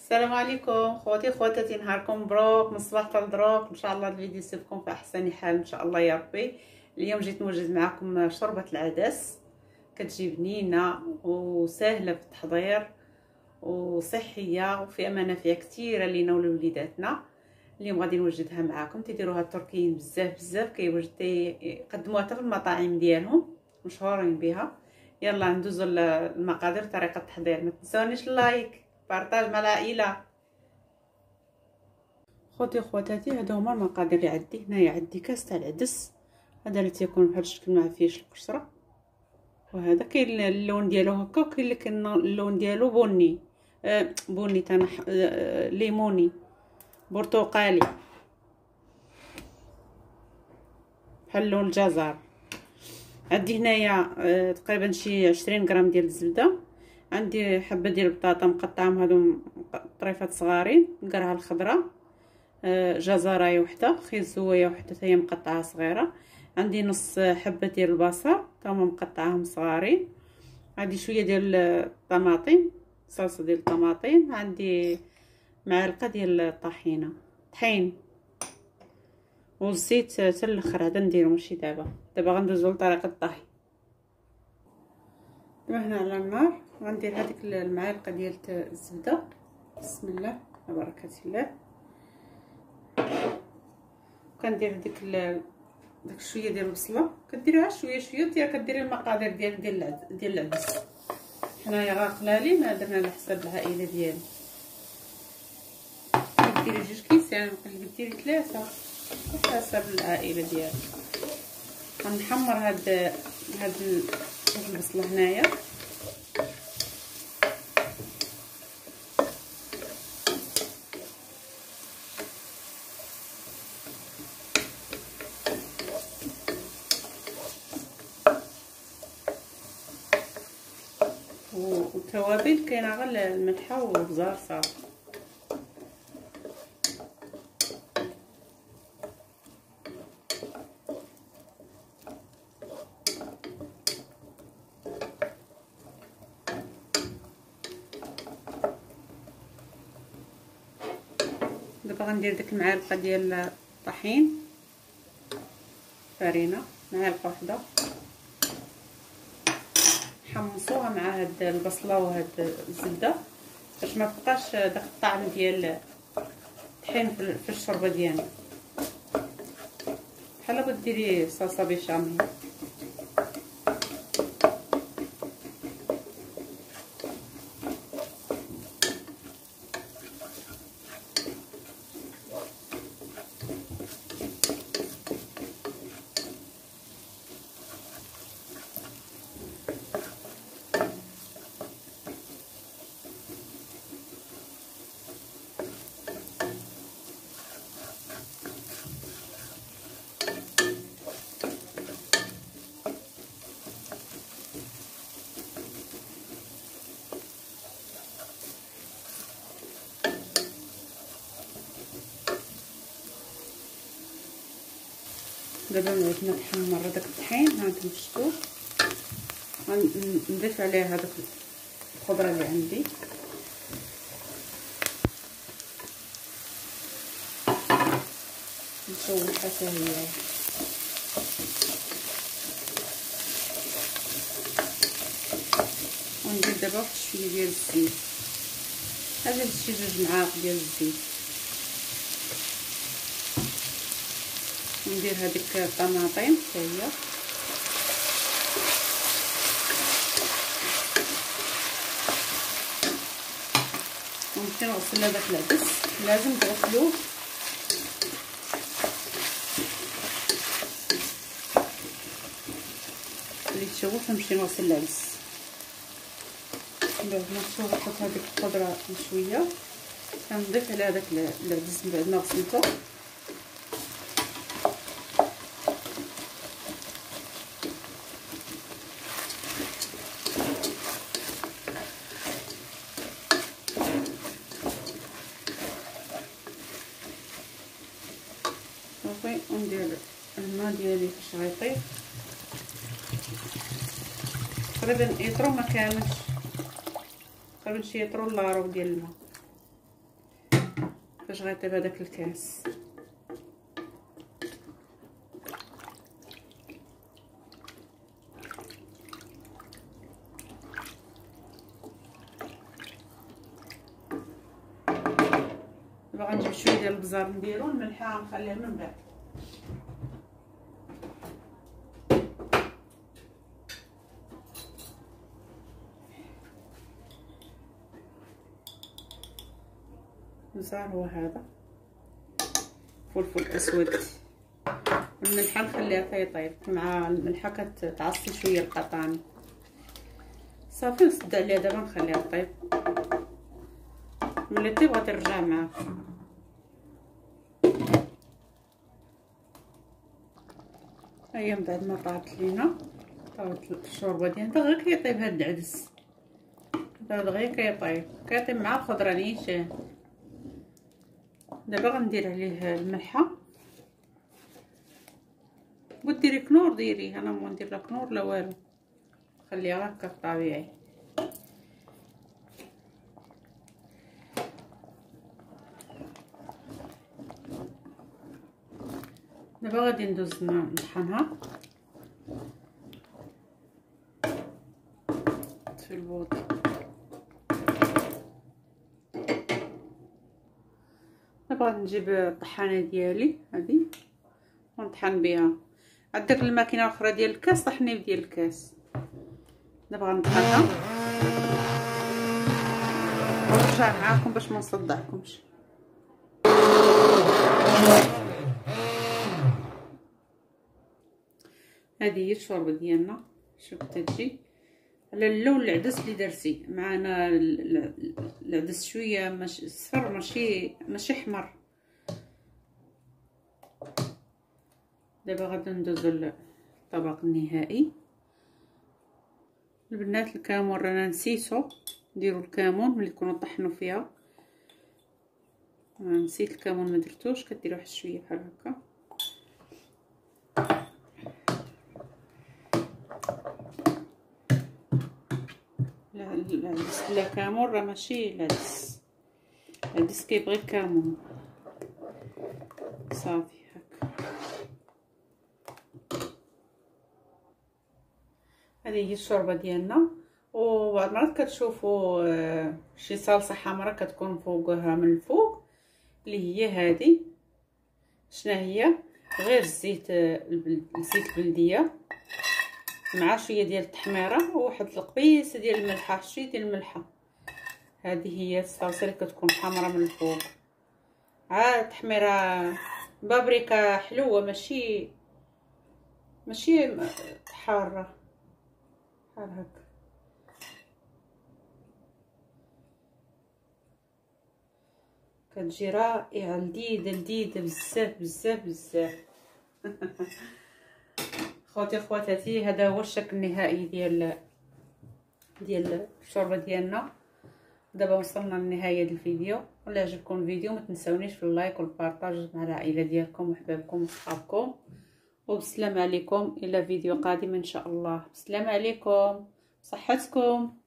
السلام عليكم خواتي خواتاتي، نهاركم مبروك من الصباح للدروك. ان شاء الله الفيديو يصيبكم في احسن حال ان شاء الله يا ربي. اليوم جيت نوجد معكم شوربه العدس، كتجي بنينه وسهله في التحضير وصحيه وفيها منافع كثيره لينا ولوليداتنا. اليوم غادي نوجدها معكم. تيديروها التركيين بزاف يقدموها حتى في المطاعم ديالهم، مشهورين بها. يلا ندوزو المقادير، طريقه التحضير. ما تنسونيش اللايك، بارطاج مع العائله. خوتي خواتاتي، هادو هما المقادير اللي عندي. هنايا عندي كاس تاع العدس، هذا اللي تيكون بحال الشكل ما فيهش القشره، وهذا كاين اللون ديالو هكا، وكاين اللي كاين اللون ديالو بني بني تاع ليموني برتقالي بحال لون الجزر. عندي هنايا تقريبا شي 20 غرام ديال الزبده. عندي حبه ديال البطاطا مقطعهم، هادو طريفات صغارين، القرعه الخضراء، جزرايه وحده، خيزويه وحده حتى هي مقطعه صغيره. عندي نص حبه ديال البصل تا هما مقطعاهم صغارين. عندي شويه ديال الطماطم، صلصه ديال الطماطم. عندي معلقه ديال الطحينه، طحين، والزيت حتى الاخر هذا نديرو ماشي دابا غندوزو لطريقه الطهي. دابا هنا على النار غندير هذيك المعلقه ديال الزبده. بسم الله بركه الله. كندير داك شويه ديال البصله، كديريها شويه كديري المقادير ديال العدس. حنايا غا قلالين، درنا على حساب العائله ديالي. كديري 2 كيسان، ممكن ديري 3 على حساب العائله ديالك. غنحمر هاد البصله هنايا. والتوابل كاينه غير الملحه والبزار صافي. دابا غندير ديك المعالقه ديال الطحين، فرينه معالقه وحده، حمصوها مع هاد البصله وهاد الزبده باش ما تبقاش داك الطعم ديال الطحين في الشوربه ديالنا، بحال كديري صلصه بيشاميل. دابا عندنا تحمر داك الطحين، هانتوما شفتوه. غنضيف عليه هذوك الخضره اللي عندي، نشوحها حتى هي. وندير دابا واحد شويه ديال الزيت، هذا شي 2 معالق ديال الزيت. ندير هذيك الطماطم حتى هي، ونمشي نغسل هذاك العدس. لازم تغسلوه اللي تشوح. نمشي نغسل العدس. بعد ما نشوح نحط هذيك الخضره شويه، كنضيف على هذاك العدس من بعد ما غسلته. صافي، وندير الماء ديالي فاش غيطيب، تقريبا يطرو ما كاملش، تقريبا شي يطرو الا ربع ديال الماء. باش غيطيب هذاك الكاس. دابا غنجيب شويه ديال البزار نديرو، الملحه نخليها من بعد. البزار هو هذا، فلفل اسود، الملحه نخليها تيطيب مع الملحه كتعصي شويه القطاني. صافي نسد عليها دابا نخليها طيب، ملي طيب غترجع معاكم. هيا من بعد ما طابت لينا، طابت الشوربه ديالنا دغيا كيطيب هاد العدس، دغيا كيطيب مع الخضره نيشان. دابا غندير عليه الملحه، وديري كنور ديري، انا ما ندير لا كنور لا والو، خليها هكا طبيعي. دابا غادي ندوز نطحنها في البوط. دابا غادي نجيب الطحانه ديالي هذه ونطحن بها. عندك الماكينه الاخرى ديال الكاس، طحني بديال الكاس. دابا غنطحنها ونرجع معاكم باش ما نصدعكمش. هذه هي الشوربه ديالنا. شوف كتجي على اللون العدس اللي درتي معنا. العدس شويه ماشي صفر ماشي حمر. دابا غادي ندوزو للطبق النهائي. البنات الكمون رانا نسيتو، ديروا الكمون ملي تكونوا طحنوا فيها. نسيت الكمون ما درتوش، كديروا واحد شويه بحال هكا. العدس بلا كمون راه ماشي العدس، العدس كيبغي الكمون. صافي هكا. هذه هي الشوربه ديالنا. وبعض المرات كتشوفوا شي صلصه حمراء كتكون فوقها من الفوق، اللي هي هذه. شنو هي؟ غير الزيت البلديه مع شويه ديال التحميره وواحد القبيصه ديال الملحه، شويه ديال الملحه. هذه هي الصلصه اللي كتكون حمراء من الفوق. عاد تحميره بابريكا حلوه، ماشي حاره بحال هكا. كتجي رائعه، لذيذه بزاف. خوتي خواتاتي، هذا هو الشكل النهائي ديال الشوربه ديالنا. دابا وصلنا لنهايه الفيديو. ولا عجبكم الفيديو ما تنساونيش في اللايك والبارطاج مع العائله ديالكم وحبابكم وصحابكم. وبسلام عليكم الى فيديو قادم ان شاء الله. بسلام عليكم، صحتكم.